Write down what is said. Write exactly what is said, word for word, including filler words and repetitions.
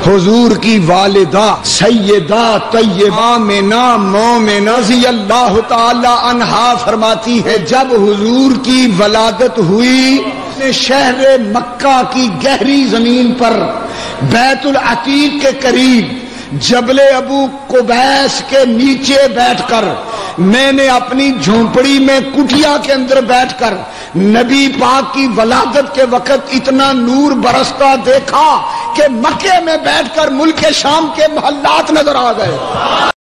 हुजूर की वालिदा सैयदा तैयबा मेना मोमिना अल्लाह ताला अन्हा फरमाती है, जब हुजूर की वलादत हुई शहर मक्का की गहरी जमीन पर बैतुल अतीक के करीब जबले अबू कुबैस के नीचे बैठकर मैंने अपनी झोंपड़ी में कुटिया के अंदर बैठकर नबी पाक की वलादत के वक्त इतना नूर बरसता देखा कि मक्के में बैठकर मुल्क शाम के महल्लात नजर आ गए।